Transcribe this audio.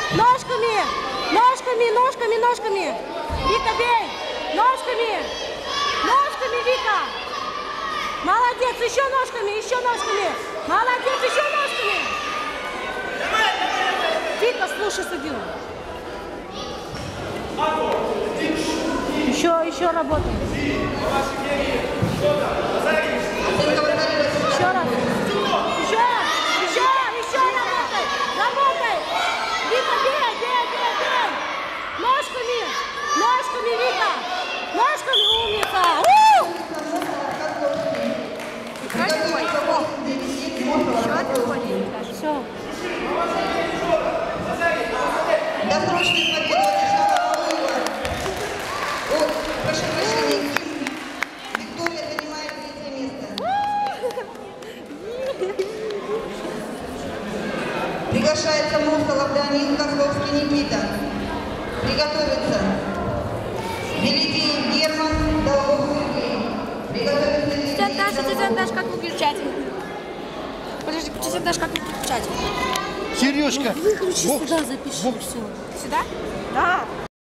Ножками! Ножками, ножками, ножками! Вика, бей! Ножками! Ножками, Вика! Молодец! Еще ножками, еще ножками! Молодец! Еще ножками! Вика, слушай судью. Еще работаем. Еще раз. Еще работай. Работай. Вика, бей. Ножками. Ножками, Вика. Ножками, умница. Все. Досрочный победу прошу прощения, Виктория занимает 3 место. Приглашается Мусолов Данил, Козловский Никита. Приготовиться. Великий Герман, Долгов Сергей. Приготовиться. Тетя Даша, как выключать? Подожди, тетя Даша, как выключать? Сережка! Выключи сюда, запиши все. Сюда? Да.